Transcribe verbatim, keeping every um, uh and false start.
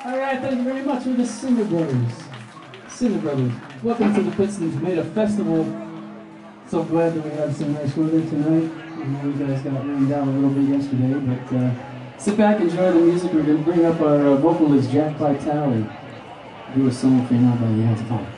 All right, thank you very much. We're the Cinder Brothers. Cinder Brothers. Welcome to the Pittston Tomato Festival. So glad that we have some nice weather tonight. I know you guys got rained out a little bit yesterday, but uh, sit back, enjoy the music. We're going to bring up our uh, vocalist, Jack Vitale, do a song for you now by the Antiphon.